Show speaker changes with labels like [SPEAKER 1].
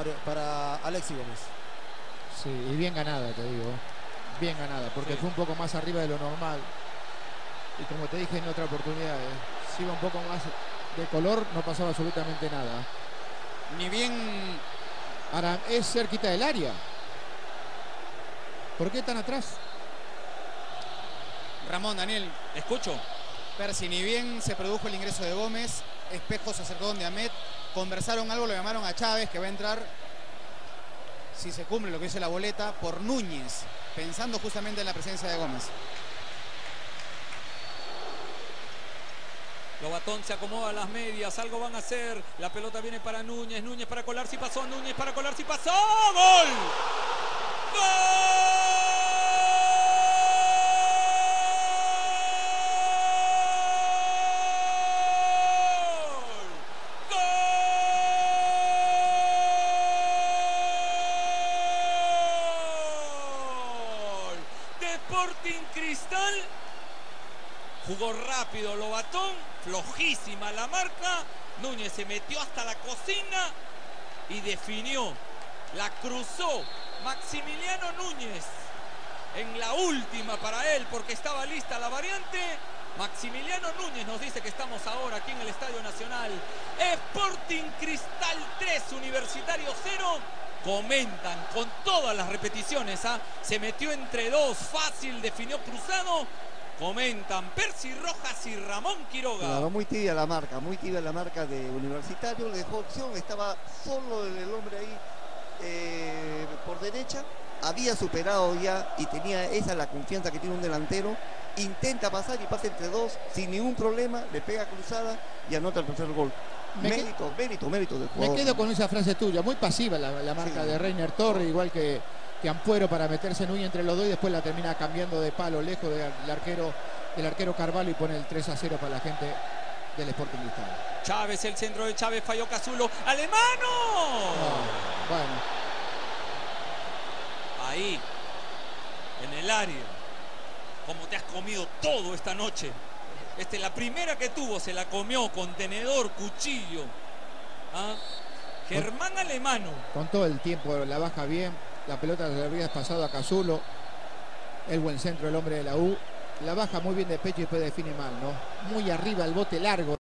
[SPEAKER 1] para Alexis Gómez.
[SPEAKER 2] Sí, y bien ganada, te digo. Bien ganada, porque
[SPEAKER 3] Sí.
[SPEAKER 2] fue un poco más arriba de lo normal. Y como te dije en otra oportunidad, si iba un poco más de color, no pasaba absolutamente nada.
[SPEAKER 3] Ni bien...
[SPEAKER 2] Ahora, es cerquita del área. ¿Por qué tan atrás?
[SPEAKER 3] Ramón, Daniel, escucho. Percy, ni bien se produjo el ingreso de Gómez, Espejo se acercó donde Ahmed, conversaron algo, lo llamaron a Chávez, que va a entrar, si se cumple lo que dice la boleta, por Núñez, pensando justamente en la presencia de Gómez.
[SPEAKER 4] Lobatón se acomoda a las medias, algo van a hacer. La pelota viene para Núñez, Núñez para colar si pasó, Núñez para colar si pasó. ¡Gol! ¡Gol! Sporting Cristal. Jugó rápido Lobatón, flojísima la marca. Núñez se metió hasta la cocina y definió. La cruzó Maximiliano Núñez en la última para él, porque estaba lista la variante. Maximiliano Núñez nos dice que estamos ahora aquí en el Estadio Nacional. Sporting Cristal 3, Universitario 0. Comentan con todas las repeticiones, se metió entre dos, fácil, definió cruzado. Comentan Percy Rojas y Ramón Quiroga.
[SPEAKER 5] Claro, muy tibia la marca de Universitario, le dejó opción, estaba solo el hombre ahí por derecha, había superado ya y tenía esa la confianza que tiene un delantero, intenta pasar y pasa entre dos sin ningún problema, le pega cruzada y anota el tercer gol. Mérito del jugador.
[SPEAKER 2] Me quedo con esa frase tuya, muy pasiva la marca de Reiner Torre, igual que Ampuero para meterse Núñez entre los dos y después la termina cambiando de palo lejos del arquero Carvalho y pone el 3-0 para la gente del Sporting Cristal.
[SPEAKER 4] Chávez, el centro de Chávez, falló Casulo. ¡Alemano!
[SPEAKER 2] Bueno.
[SPEAKER 4] Ahí, en el área. Como te has comido todo esta noche. La primera que tuvo, se la comió con tenedor, cuchillo. Germán Alemano.
[SPEAKER 2] Con todo el tiempo la baja bien. La pelota se le había pasado a Casulo. El buen centro, el hombre de la U. La baja muy bien de pecho y después define mal, ¿no? Muy arriba el bote largo.